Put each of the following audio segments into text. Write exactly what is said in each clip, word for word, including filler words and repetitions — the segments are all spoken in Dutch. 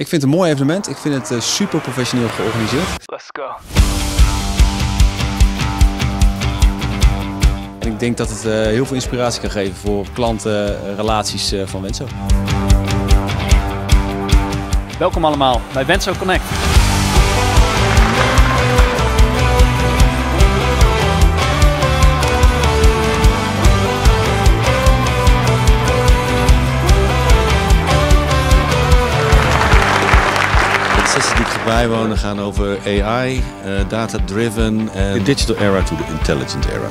Ik vind het een mooi evenement. Ik vind het uh, super professioneel georganiseerd. Let's go. En ik denk dat het uh, heel veel inspiratie kan geven voor klanten, uh, relaties uh, van Wenso. Welkom allemaal bij Wenso Connect. De sessies die ik ga bijwonen gaan over A I, uh, data-driven en the digital era to the intelligent era.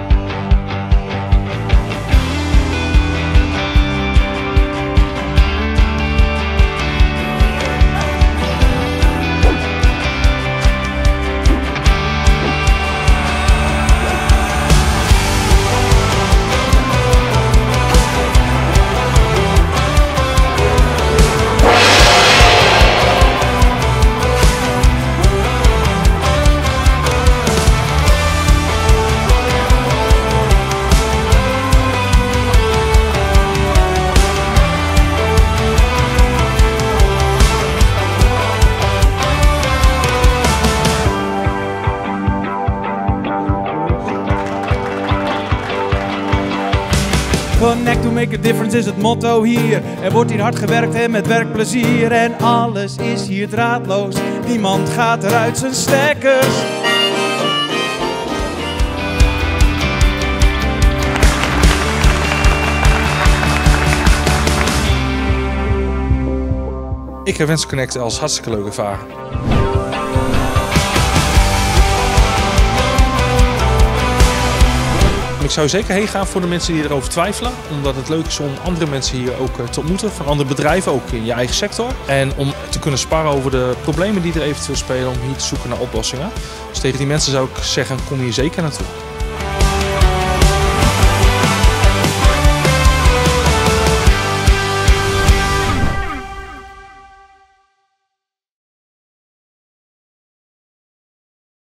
Connect to make a difference is het motto hier. Er wordt hier hard gewerkt en met werkplezier. En alles is hier draadloos. Niemand gaat eruit zijn stekkers. Ik heb Wenso Connect als hartstikke leuk ervaren. Ik zou zeker heen gaan voor de mensen die erover twijfelen. Omdat het leuk is om andere mensen hier ook te ontmoeten. Van andere bedrijven, ook in je eigen sector. En om te kunnen sparren over de problemen die er eventueel spelen. Om hier te zoeken naar oplossingen. Dus tegen die mensen zou ik zeggen, kom hier zeker naartoe.